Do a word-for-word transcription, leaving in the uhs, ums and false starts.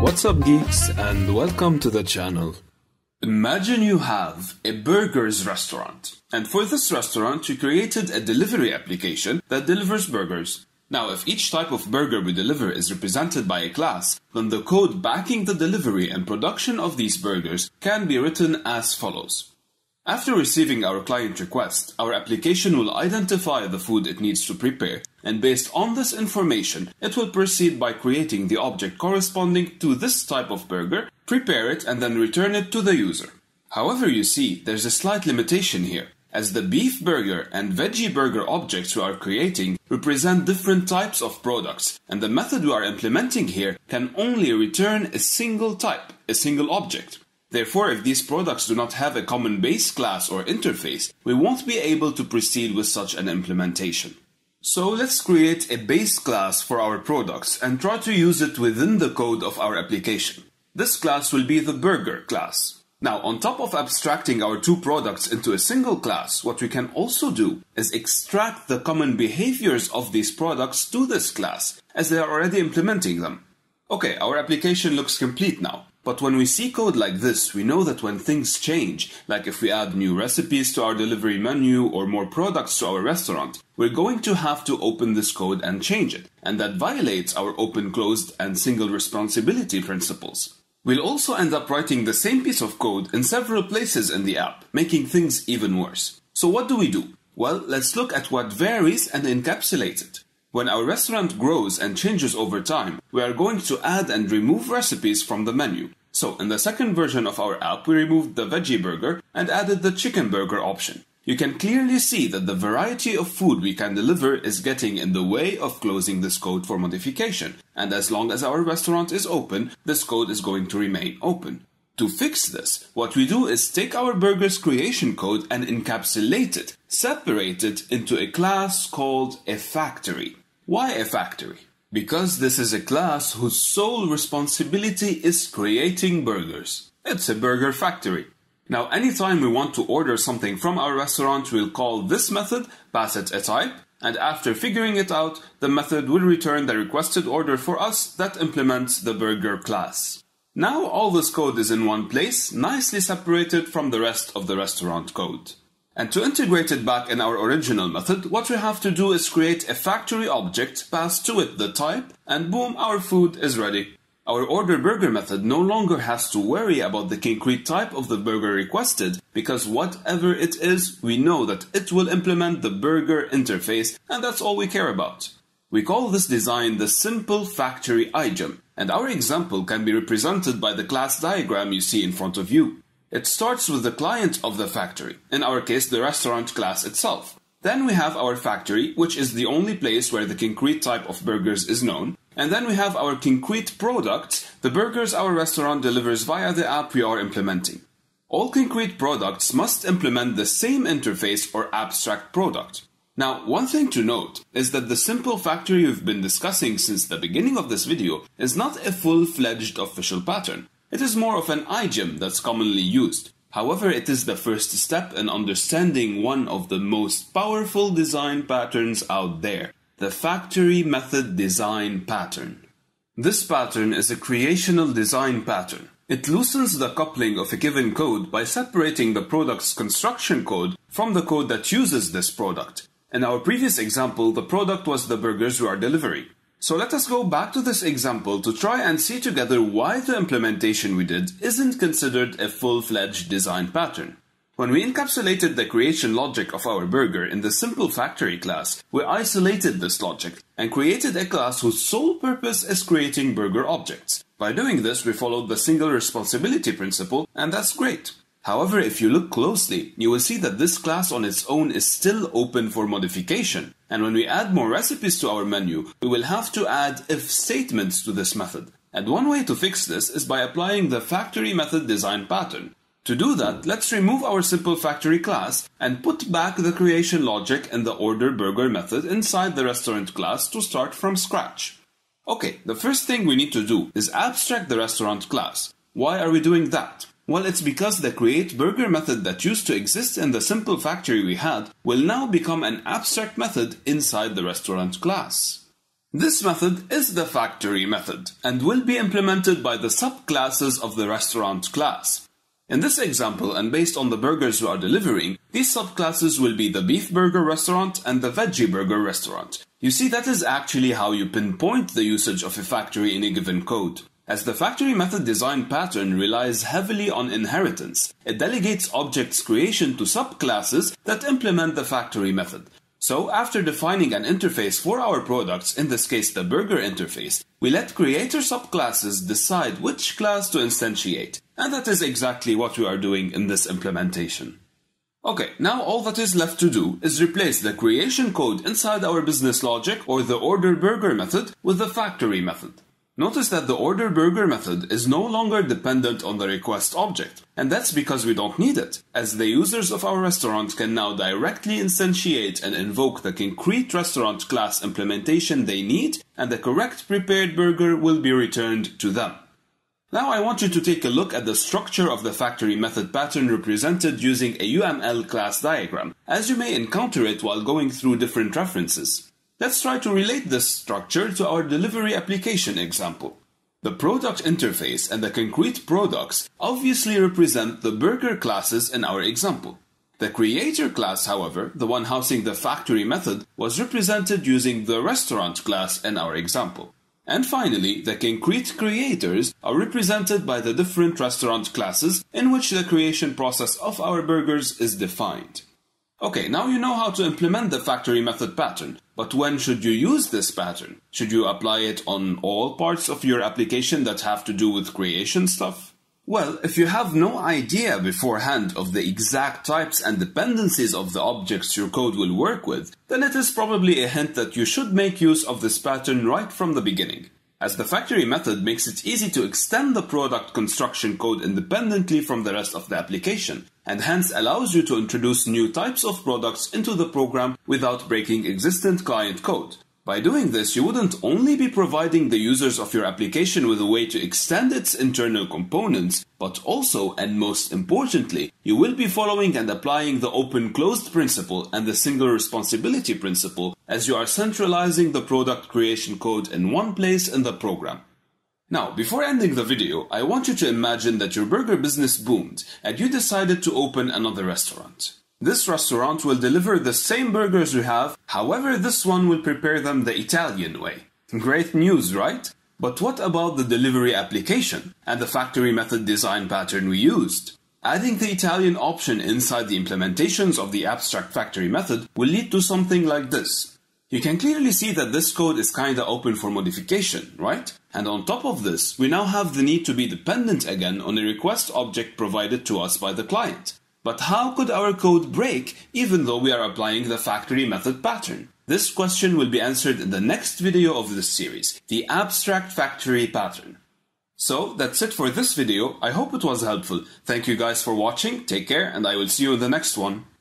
What's up, geeks, and welcome to the channel. Imagine you have a burgers restaurant, and for this restaurant you created a delivery application that delivers burgers. Now, if each type of burger we deliver is represented by a class, then the code backing the delivery and production of these burgers can be written as follows. After receiving our client request, our application will identify the food it needs to prepare, and based on this information, it will proceed by creating the object corresponding to this type of burger, prepare it, and then return it to the user. However, you see, there's a slight limitation here, as the beef burger and veggie burger objects we are creating represent different types of products, and the method we are implementing here can only return a single type, a single object. Therefore, if these products do not have a common base class or interface, we won't be able to proceed with such an implementation. So let's create a base class for our products and try to use it within the code of our application. This class will be the burger class. Now, on top of abstracting our two products into a single class, what we can also do is extract the common behaviors of these products to this class, as they are already implementing them. Okay, our application looks complete now. But when we see code like this, we know that when things change, like if we add new recipes to our delivery menu or more products to our restaurant, we're going to have to open this code and change it, and that violates our open, closed, and single responsibility principles. We'll also end up writing the same piece of code in several places in the app, making things even worse. So what do we do? Well, let's look at what varies and encapsulate it. When our restaurant grows and changes over time, we are going to add and remove recipes from the menu. So, in the second version of our app, we removed the veggie burger and added the chicken burger option. You can clearly see that the variety of food we can deliver is getting in the way of closing this code for modification, and as long as our restaurant is open, this code is going to remain open. To fix this, what we do is take our burger's creation code and encapsulate it, separate it into a class called a factory. Why a factory? Because this is a class whose sole responsibility is creating burgers. It's a burger factory. Now, anytime we want to order something from our restaurant, we'll call this method, pass it a type, and after figuring it out, the method will return the requested order for us that implements the burger class. Now all this code is in one place, nicely separated from the rest of the restaurant code. And to integrate it back in our original method, what we have to do is create a factory object, pass to it the type, and boom, our food is ready. Our order burger method no longer has to worry about the concrete type of the burger requested, because whatever it is, we know that it will implement the burger interface, and that's all we care about. We call this design the simple factory idiom, and our example can be represented by the class diagram you see in front of you. It starts with the client of the factory, in our case the restaurant class itself. Then we have our factory, which is the only place where the concrete type of burgers is known. And then we have our concrete products, the burgers our restaurant delivers via the app we are implementing. All concrete products must implement the same interface or abstract product. Now, one thing to note is that the simple factory we've been discussing since the beginning of this video is not a full-fledged official pattern. It is more of an idiom that's commonly used. However, it is the first step in understanding one of the most powerful design patterns out there, the factory method design pattern. This pattern is a creational design pattern. It loosens the coupling of a given code by separating the product's construction code from the code that uses this product. In our previous example, the product was the burgers we are delivering. So let us go back to this example to try and see together why the implementation we did isn't considered a full-fledged design pattern. When we encapsulated the creation logic of our burger in the simple factory class, we isolated this logic and created a class whose sole purpose is creating burger objects. By doing this, we followed the single responsibility principle, and that's great. However, if you look closely, you will see that this class on its own is still open for modification. And when we add more recipes to our menu, we will have to add if statements to this method. And one way to fix this is by applying the factory method design pattern. To do that, let's remove our simple factory class and put back the creation logic and the order burger method inside the restaurant class to start from scratch. Okay, the first thing we need to do is abstract the restaurant class. Why are we doing that? Well, it's because the create burger method that used to exist in the simple factory we had will now become an abstract method inside the restaurant class. This method is the factory method and will be implemented by the subclasses of the restaurant class. In this example, and based on the burgers we are delivering, these subclasses will be the beef burger restaurant and the veggie burger restaurant. You see, that is actually how you pinpoint the usage of a factory in a given code. As the factory method design pattern relies heavily on inheritance, it delegates objects creation to subclasses that implement the factory method. So, after defining an interface for our products, in this case the burger interface, we let creator subclasses decide which class to instantiate. And that is exactly what we are doing in this implementation. Okay, now all that is left to do is replace the creation code inside our business logic or the order burger method with the factory method. Notice that the order burger method is no longer dependent on the request object, and that's because we don't need it, as the users of our restaurant can now directly instantiate and invoke the concrete restaurant class implementation they need, and the correct prepared burger will be returned to them. Now I want you to take a look at the structure of the factory method pattern represented using a U M L class diagram, as you may encounter it while going through different references. Let's try to relate this structure to our delivery application example. The product interface and the concrete products obviously represent the burger classes in our example. The creator class, however, the one housing the factory method, was represented using the restaurant class in our example. And finally, the concrete creators are represented by the different restaurant classes in which the creation process of our burgers is defined. Okay, now you know how to implement the factory method pattern, but when should you use this pattern? Should you apply it on all parts of your application that have to do with creation stuff? Well, if you have no idea beforehand of the exact types and dependencies of the objects your code will work with, then it is probably a hint that you should make use of this pattern right from the beginning, as the factory method makes it easy to extend the product construction code independently from the rest of the application, and hence allows you to introduce new types of products into the program without breaking existing client code. By doing this, you wouldn't only be providing the users of your application with a way to extend its internal components, but also, and most importantly, you will be following and applying the open-closed principle and the single responsibility principle as you are centralizing the product creation code in one place in the program. Now, before ending the video, I want you to imagine that your burger business boomed and you decided to open another restaurant. This restaurant will deliver the same burgers you have, however this one will prepare them the Italian way. Great news, right? But what about the delivery application and the factory method design pattern we used? Adding the Italian option inside the implementations of the abstract factory method will lead to something like this. You can clearly see that this code is kinda open for modification, right? And on top of this, we now have the need to be dependent again on a request object provided to us by the client. But how could our code break even though we are applying the factory method pattern? This question will be answered in the next video of this series, the abstract factory pattern. So that's it for this video. I hope it was helpful. Thank you guys for watching, take care, and I will see you in the next one.